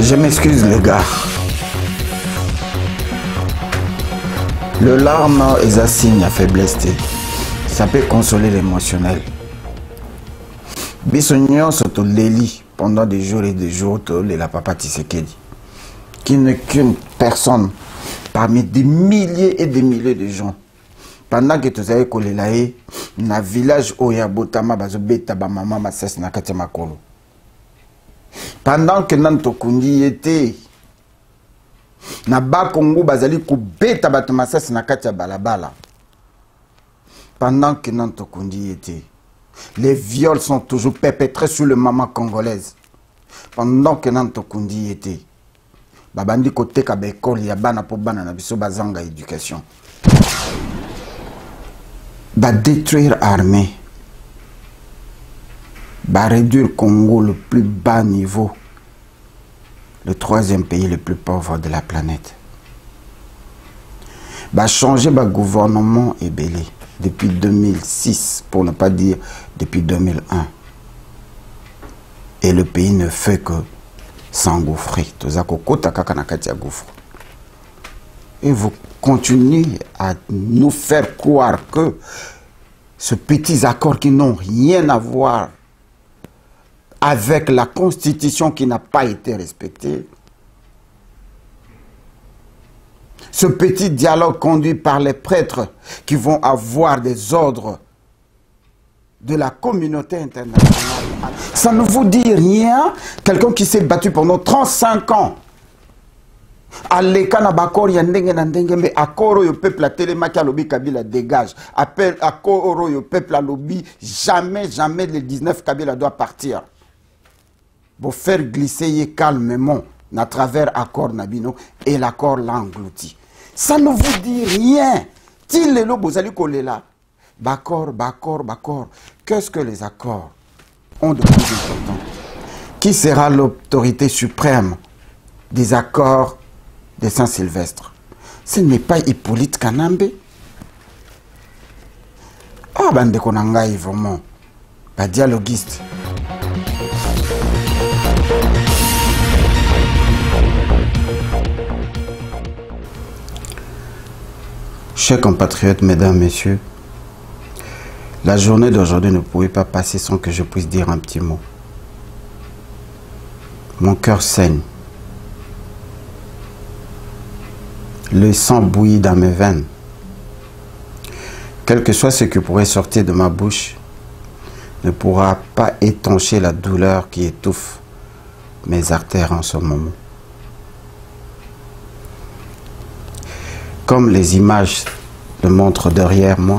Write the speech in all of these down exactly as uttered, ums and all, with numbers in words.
Je m'excuse les gars. Le larme est un signe à faiblesse. Ça peut consoler l'émotionnel. Bissonnion soto leli pendant des jours et des jours le la papa Tshisekedi. Qui n'est qu'une personne parmi des milliers et des milliers de gens. Pendant que tu as collé là, na village Oyabotama bazobeta ba maman ma sès na katia makolo. Pendant que Nanto Kundi était na ba Congo bazali kubeta bato ma sès na katia balabala. Pendant que Nanto Kundi était, les viols sont toujours perpétrés sur le maman congolaise. Pendant que Nanto Kundi était, babandi kote ka bekol ya bana po bana na biso bazanga éducation. Va détruire l'armée, va réduire le Congo le plus bas niveau, le troisième pays le plus pauvre de la planète. Va changer le gouvernement ébélé depuis deux mille six, pour ne pas dire depuis deux mille un. Et le pays ne fait que s'engouffrer. Et vous continuez à nous faire croire que ces petits accords qui n'ont rien à voir avec la constitution qui n'a pas été respectée, ce petit dialogue conduit par les prêtres qui vont avoir des ordres de la communauté internationale, ça ne vous dit rien. Quelqu'un qui s'est battu pendant trente-cinq ans, Aleka na bakor ya ndenge na ndenge, mais akoro yo peuple a télémaki alobi Kabila dégage. Appel akoro yo peuple alobi jamais jamais le dix-neuf Kabila doit partir. Pour faire glisser ye calmement à travers accord Nabino et l'accord l'a englouti. Ça ne vous dit rien. Til le bozali kolela. Bakor, bakor, bakor. Qu'est-ce que les accords ont de plus important? Qui sera l'autorité suprême des accords de Saint-Sylvestre? Ce n'est pas Hippolyte Kanambe. Oh, bande konangai vraiment. Pas dialoguiste. Chers compatriotes, mesdames, messieurs, la journée d'aujourd'hui ne pouvait pas passer sans que je puisse dire un petit mot. Mon cœur saigne. Le sang bouillit dans mes veines. Quel que soit ce qui pourrait sortir de ma bouche, ne pourra pas étancher la douleur qui étouffe mes artères en ce moment. Comme les images le montrent derrière moi,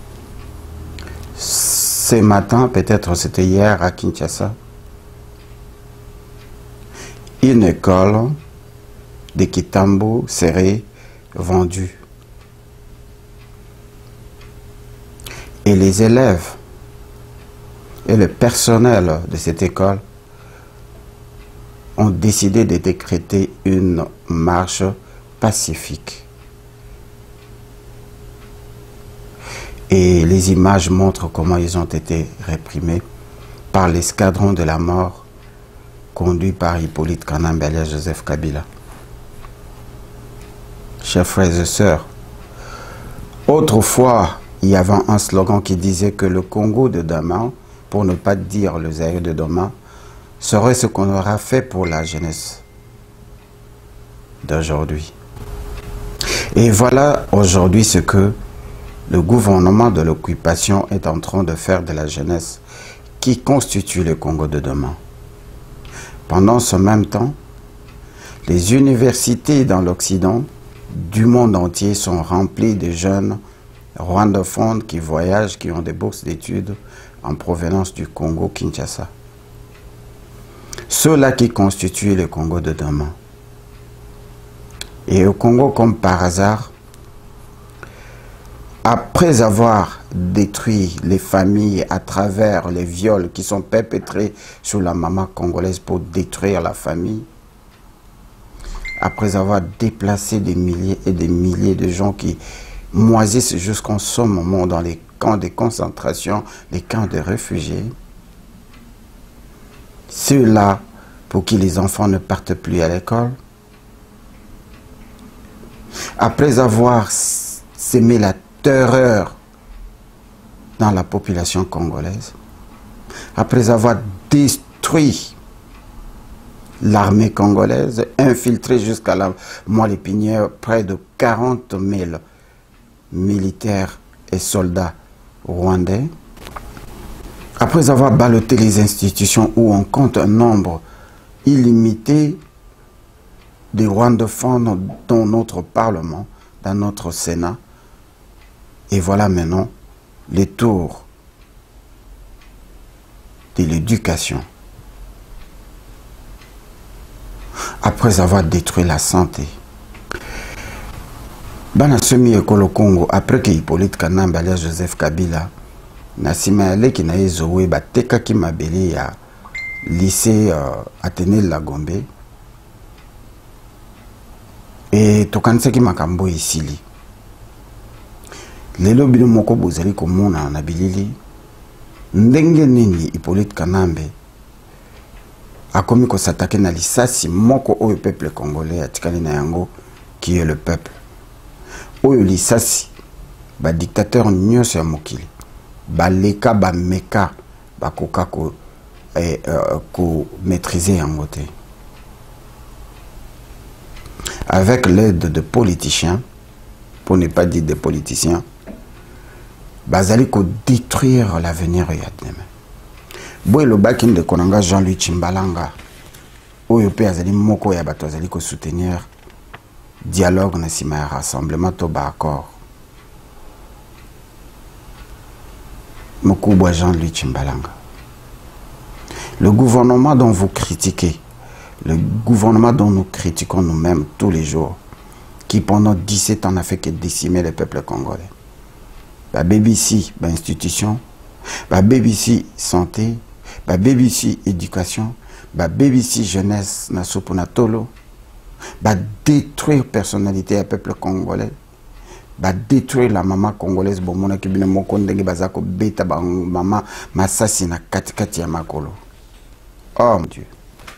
ce matin, peut-être c'était hier à Kinshasa, une école de Kitambo serait vendue. Et les élèves et le personnel de cette école ont décidé de décréter une marche pacifique. Et les images montrent comment ils ont été réprimés par l'escadron de la mort conduit par Hippolyte Kanambe alias Joseph Kabila. Chers frères et sœurs, autrefois, il y avait un slogan qui disait que le Congo de demain, pour ne pas dire le Zaïre de demain, serait ce qu'on aura fait pour la jeunesse d'aujourd'hui. Et voilà aujourd'hui ce que le gouvernement de l'occupation est en train de faire de la jeunesse qui constitue le Congo de demain. Pendant ce même temps, les universités dans l'Occident du monde entier sont remplies de jeunes rwandophones qui voyagent, qui ont des bourses d'études en provenance du Congo Kinshasa. Ceux-là qui constituent le Congo de demain. Et au Congo, comme par hasard, après avoir détruit les familles à travers les viols qui sont perpétrés sur la maman congolaise pour détruire la famille, après avoir déplacé des milliers et des milliers de gens qui moisissent jusqu'en ce moment dans les camps de concentration, les camps de réfugiés, ceux-là pour que les enfants ne partent plus à l'école. Après avoir sémé la terreur dans la population congolaise, après avoir détruit l'armée congolaise, infiltré jusqu'à la moelle épinière près de quarante mille militaires et soldats rwandais, après avoir ballotté les institutions où on compte un nombre illimité de rwandophones dans notre Parlement, dans notre Sénat, et voilà maintenant les tours de l'éducation. Après avoir détruit la santé, bana semi ekolo Congo, après que Hippolyte Kanambe alias Joseph Kabila na sima aleki na ezowe bateka ki mabele ya lycée euh, Athénée Lagombe et tokanisaki makambo isili lelo bino moko bozali komona na bilili ndenge nini Hippolyte Kanambe akomi kosatake na lisasi moko oyo peuple congolais atikali na yango qui est le peuple oyo lisasi ba dictateur nyonso ya mokili baleka bameka bakoka ko eh, euh, ko maîtriser yango te avec l'aide de politiciens, pour ne pas dire des politiciens, bazali ko détruire l'avenir ya demain. Boy le bakin de Konanga Jean-Louis Chimbalanga, oyo pe azali moko ya bato azali ko soutenir dialogue na sima ya rassemblement to ba accord. Mokubwa Jean-Louis Chimbalanga. Le gouvernement dont vous critiquez, le gouvernement dont nous critiquons nous-mêmes tous les jours, qui pendant dix-sept ans n'a fait que décimer le peuple congolais. La B B C, bah, institution, la B B C santé, la B B C éducation, la B B C jeunesse, na soponatolo, bah, détruire personnalité du peuple congolais, bah, détruire la maman congolaise, bon, mon équipe ne m'a condamné, bazako beta, bah, maman, massassi na katikati ya makolo. Oh mon Dieu.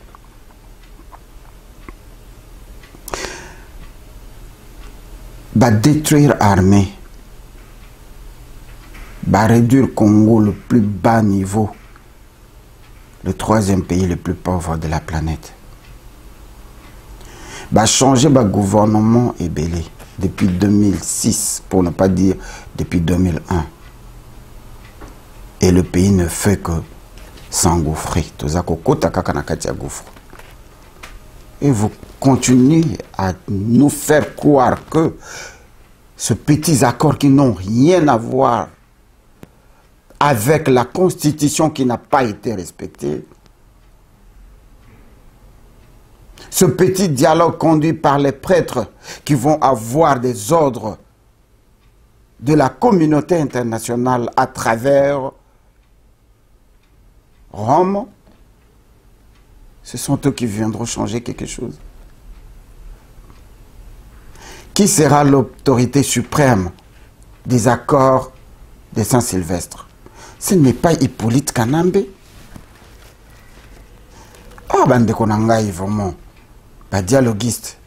Va détruire l'armée, va réduire le Congo le plus bas niveau, le troisième pays le plus pauvre de la planète. Va changer le gouvernement ébélé depuis deux mille six, pour ne pas dire depuis deux mille un. Et le pays ne fait que s'engouffrer. Et vous continuez à nous faire croire que ces petits accords qui n'ont rien à voir avec la constitution qui n'a pas été respectée, ce petit dialogue conduit par les prêtres qui vont avoir des ordres de la communauté internationale à travers Rome, ce sont eux qui viendront changer quelque chose. Qui sera l'autorité suprême des accords de Saint-Sylvestre? Ce n'est pas Hippolyte Kanambe. Ah, bande konangai vraiment. Pas dialoguiste.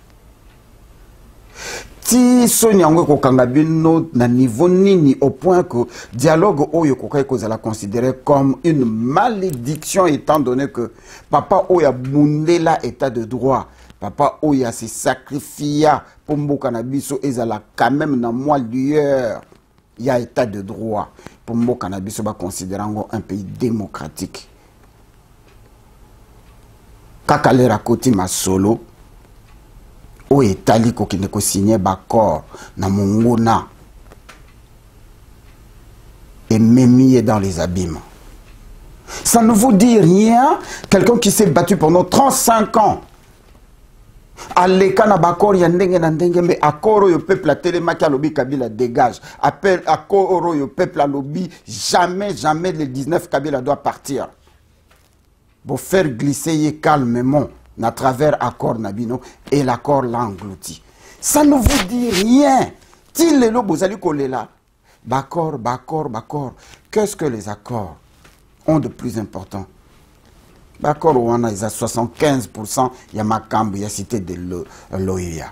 Si Sonyango Kokangabino na niveau nini au point que dialogue oyo kokai kozala considéré comme une malédiction étant donné que papa oya bundela état de droit, papa oya se sacrifia pour mboka na biso ezala quand même na moi lueur il y a état de droit pour mboka na biso ba considérant un pays démocratique. Kakalera koti masolo o etali ko kine ko signer bakor na mongona et mémie dans les abîmes. Ça ne vous dit rien, quelqu'un qui s'est battu pendant trente-cinq ans. Aleka na bakor ya ndenge na ndenge mais akoro yo peuple a télémaki alobi Kabila dégage. Appel akoro yo peuple alobi jamais jamais le dix-neuf Kabila doit partir. Pour faire glisser calmement à travers l'accord Nabino et l'accord l'englouti. Ça ne vous dit rien. Si les lobes allez coller là, d'accord, d'accord, d'accord. Qu'est-ce que les accords ont de plus important? D'accord, on a soixante-quinze pour cent ya makambo ya cité de l'Oya.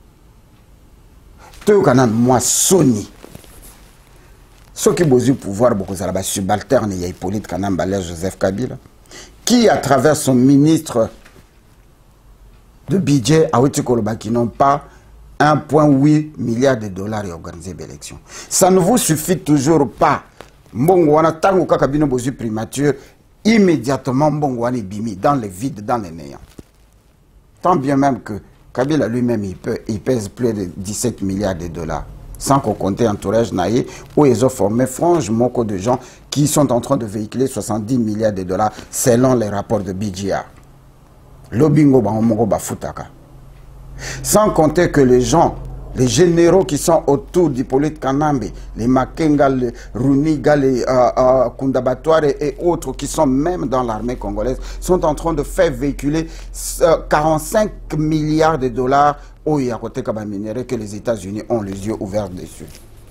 Tout le monde moi Sony. Ceux qui ont eu pouvoir, beaucoup de subalterne, il y a Hippolyte Kanambala, Joseph Kabila, qui à travers son ministre de budget à Outikoloba qui n'ont pas un virgule huit milliard de dollars et organiser l'élection. Ça ne vous suffit toujours pas. Mbongwana tango kakabino bozu primature immédiatement Mbongwana bimi dans le vide, dans les néants. Tant bien même que Kabila lui-même il, il pèse plus de dix-sept milliards de dollars. Sans qu'on compte entourage naïe où ils ont formé franchement de gens qui sont en train de véhiculer soixante-dix milliards de dollars selon les rapports de B G A. Lobingo Bahomogo Bafutaka. Sans compter que les gens, les généraux qui sont autour d'Hippolyte Kanambe, les Makenga, les Runiga, les euh, euh, Kundabatware et autres qui sont même dans l'armée congolaise, sont en train de faire véhiculer euh, quarante-cinq milliards de dollars au Yakote Kabaminere que les États-Unis ont les yeux ouverts dessus.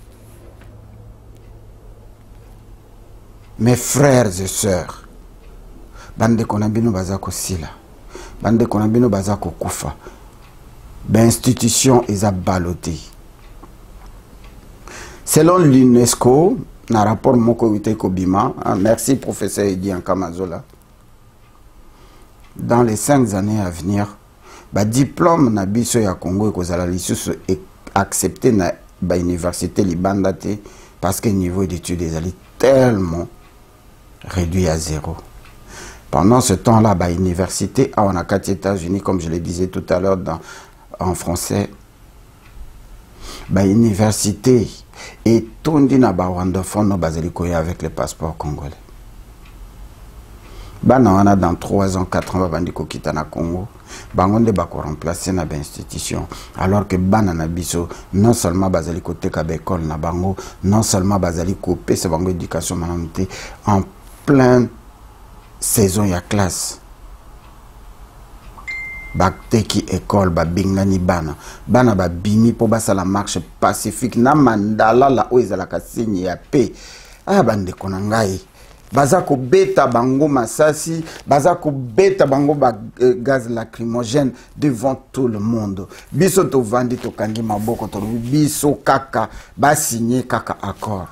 Mes frères et sœurs, Bande Konabino Bazako Sila, Bande Konabino Bazako Kufa, l'institution est ballottée. Selon l'UNESCO, dans le rapport Moko Wite Kobima, hein, merci professeur Edi Ankamazola, dans les cinq années à venir, le diplôme na biso ya Congo est accepté na ba université libandate parce que le niveau d'études est tellement réduit à zéro. Pendant ce temps-là, la université à on a quatre États-Unis, comme je le disais tout à l'heure dans en français, la université est tondi na ba wandophone no bazeliko avec le passeport congolais. Bana wana dans trois ans, quatre ans bandiko kita na Congo, bangonde bako remplacer na ba institution alors que bana na biso non seulement bazeliko teka ba école na bango, non seulement bazeliko pesa bango éducation manamité en pleine saison ya classe. Bakteki école ba bingani bana bana ba bimi po basa la marche pacifique na mandala la oiza la kasini ya paix. Ah bande konangai baza ko beta bango masasi baza ko beta bango ba euh, gaz lacrymogène devant tout le monde. Biso to vandi to kangi maboko to biso kaka ba signé kaka accord.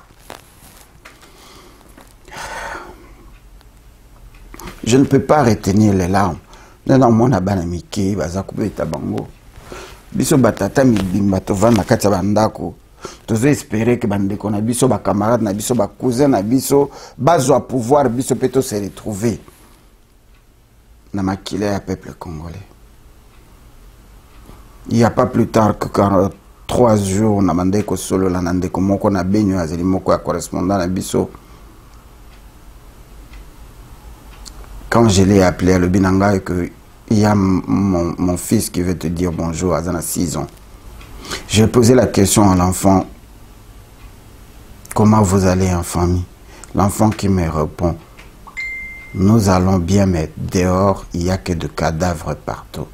Je ne peux pas retenir les larmes. Non, non, mon abanamiki, bazakoube tabango. Biso batata mi bimba to vanda kati bandako. Tozo espérer que bande kona biso ba camarade na biso ba cousin na biso bazo pouvoir biso peto se retrouver. Na makile ya peuple congolais. Il n'y a pas plus tard que trois jours na mandeko solo la nandeko moko na benyo azeli moko ya correspondant na biso. Quand je l'ai appelé à le Binanga et que il y a mon, mon fils qui veut te dire bonjour à six ans. J'ai posé la question à l'enfant, comment vous allez en famille? L'enfant qui me répond, nous allons bien, mais dehors, il n'y a que de cadavres partout.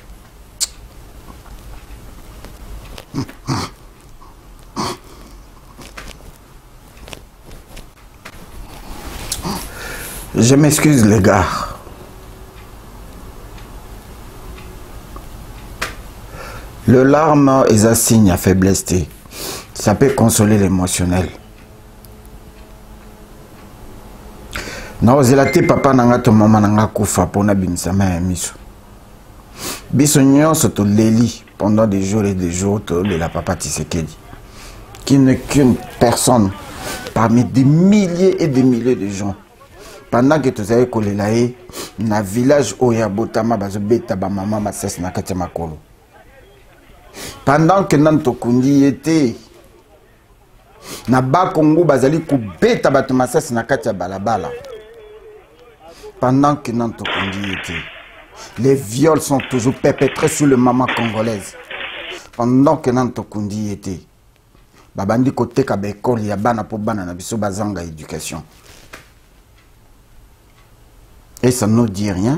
Je m'excuse les gars. Le larme est un signe à faiblesse. Ça peut consoler l'émotionnel. Non, zelate papa nanga to mama nanga kufa pona binsama ya miso. Biso nyonso to leli pendant des jours et des jours to de la papa Tshisekedi. Qui n'est qu'une personne parmi des milliers et des milliers de gens. Pendant que tu as collé na village Oya Botama bazobeta ba mama masese na kati makolo. Pendant que Nanto Kundi était na ba Congo bazali ko beta bato masese na kati balabala. Pendant que Nanto Kundi était, les viols sont toujours perpétrés sur le maman congolaise. Pendant que Nanto Kundi était, babandi kote ka ba école ya bana po bana na biso bazanga éducation. Et ça ne nous dit rien.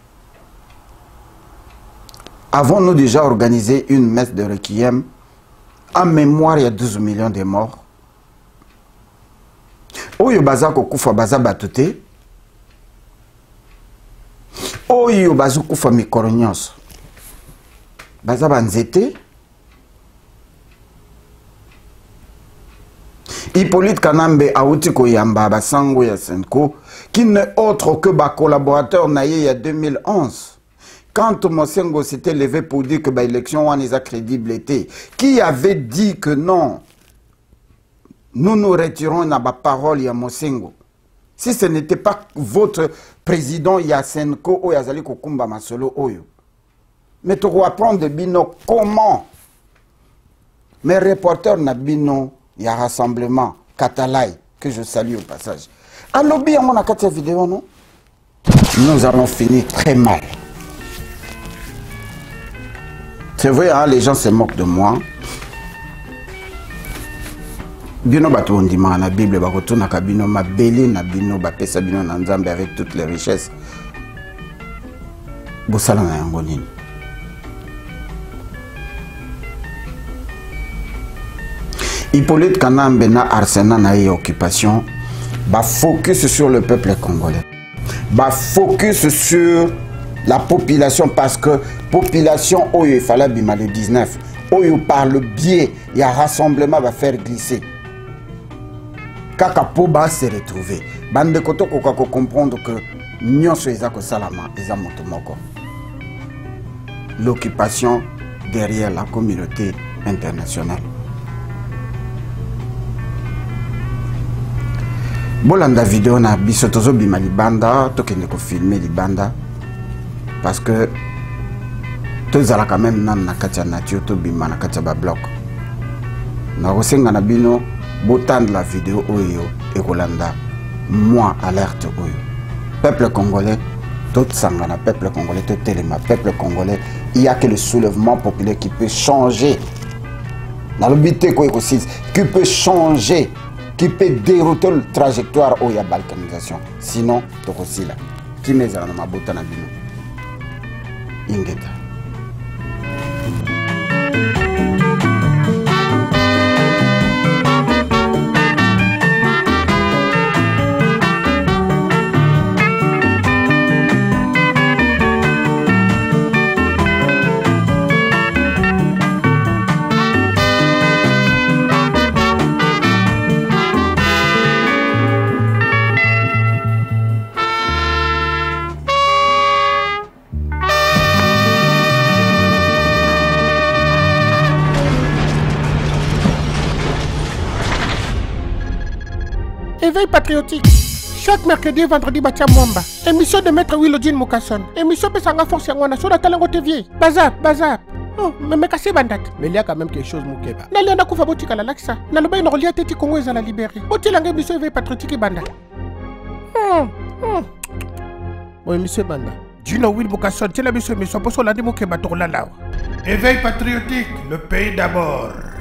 Avons-nous déjà organisé une messe de requiem en mémoire il y a douze millions de morts? Oyo baza ko kufa baza batute. oyo bazukufa mikolo nyonso baza banzete. Hippolyte Kanambe auti koyamba basango ya Senko qui n'est autre que ba collaborateur naye il y a deux mille onze. Quand Mosengo s'était levé pour dire que l'élection wana est crédible était, qui avait dit que non, nous nous retirons na ba parole ya Mosengo. Si ce n'était pas votre président Yasenko ou Yazali Kokumba Masolo Oyo. Mais tu dois apprendre de Bino comment mes reporters na Bino y a rassemblement Katalai que je salue au passage. À lobby à mon akati vidéo non. Nous allons finir très mal. C'est vrai, hein, les gens se moquent de moi. Bino batu ondima na Bible bakotuna ka bino mabeli na bino bapesa bino na Nzambe avec toutes les richesses. Bosala na yango nini? Hippolyte Kanambe na Arsena na y occupation ba focus sur le peuple congolais. Ba focus sur la population parce que population oyo il fallait bima le dix-neuf. Oyo par le biais il y a rassemblement va faire glisser. Kaka poba se retrouver. Bande koto koka ko comprendre que nyonso ezako salama ezamoto moko. L'occupation derrière la communauté internationale. Bolanda vidéo na biso tozo bima libanda tokende ko filmer libanda parce que tozala quand même nan na katia nature to bima na katia ba bloc. Na rosenga na bino botande la vidéo oyo et kolanda moi alerte oyo. Peuple congolais tout sangana peuple congolais tout téléma peuple congolais il y a que le soulèvement populaire qui peut changer. Na l'obité ko aussi qui peut changer qui peut dérouter la trajectoire où il y a balkanisation. Sinon, tu aussi là. Qui met dans ma botte na bino? Ingeta. Éveil patriotique. Chaque mercredi et vendredi, Batia Mwamba. Émission de Maître Willodine Mukasson. Émission de Sanga Force Yangwana sur la Talango T V. Bazap, bazap. Oh, mais mais cassé bandat. Mais il y a quand même quelque chose, Moukeba. N'a pas de botika la laxa. N'a pas de relié à Teti Congo et à la libérer. Oti langue émission éveil patriotique et banda. Hum, hum. Oui, monsieur Banda. Dino Will Mukasson, tu l'as mis sur émission pour la démo Keba Tourla là. Éveil patriotique, le pays d'abord.